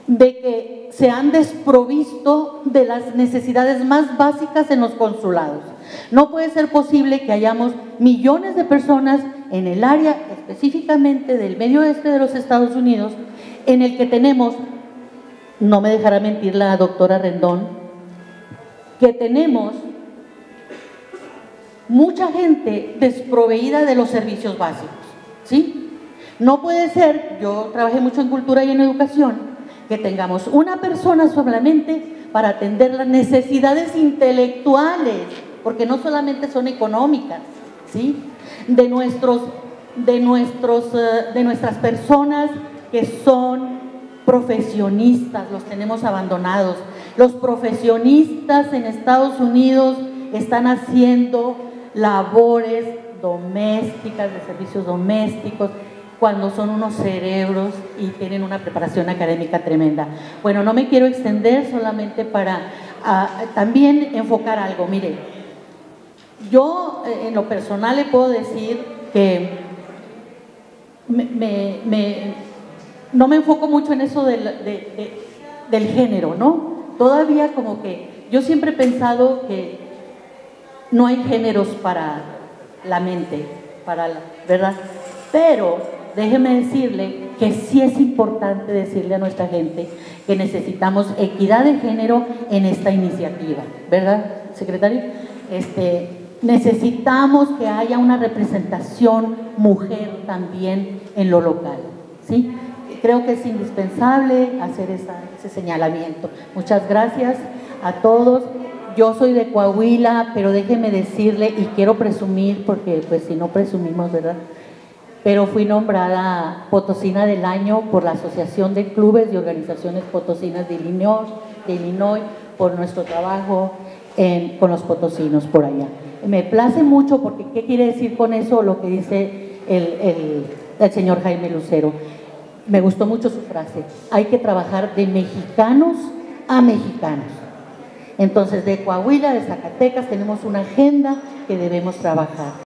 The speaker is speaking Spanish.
de que se han desprovisto de las necesidades más básicas en los consulados. No puede ser posible que hayamos millones de personas en el área específicamente del medio oeste de los Estados Unidos, en el que tenemos, no me dejará mentir la doctora Rendón, que tenemos mucha gente desproveída de los servicios básicos, ¿sí? No puede ser, yo trabajé mucho en cultura y en educación, que tengamos una persona solamente para atender las necesidades intelectuales, porque no solamente son económicas, ¿sí? De nuestras personas que son profesionistas, los tenemos abandonados. Los profesionistas en Estados Unidos están haciendo labores domésticas, de servicios domésticos, cuando son unos cerebros y tienen una preparación académica tremenda. Bueno, no me quiero extender, solamente para también enfocar algo. Mire, yo en lo personal le puedo decir que no me enfoco mucho en eso del género, ¿no? Todavía como que yo siempre he pensado que no hay géneros para la mente, ¿verdad? Pero déjeme decirle que sí es importante decirle a nuestra gente que necesitamos equidad de género en esta iniciativa, ¿verdad, secretario? Necesitamos que haya una representación mujer también en lo local, ¿sí? Creo que es indispensable hacer ese señalamiento. Muchas gracias a todos. Yo soy de Coahuila, pero déjeme decirle, y quiero presumir, porque pues si no presumimos, ¿verdad? Pero fui nombrada Potosina del Año por la Asociación de Clubes y Organizaciones Potosinas de Illinois por nuestro trabajo con los potosinos por allá. Me place mucho porque, ¿qué quiere decir con eso? Lo que dice el señor Jaime Lucero. Me gustó mucho su frase, hay que trabajar de mexicanos a mexicanos. Entonces, de Coahuila, de Zacatecas, tenemos una agenda que debemos trabajar.